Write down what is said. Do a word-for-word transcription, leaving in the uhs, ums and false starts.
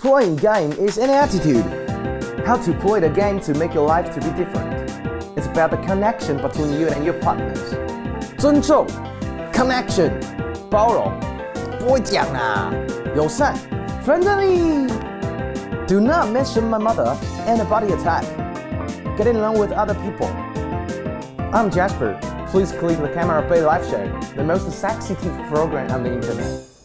Playing game is an attitude. How to play the game to make your life to be different. It's about the connection between you and your partners. 尊重 connection 包容不会讲啦友善 friendly. Do not mention my mother and a body attack. Getting along with other people. I'm Jasper. Please click the Camera Bay Live Show, the most sexy T V program on the internet.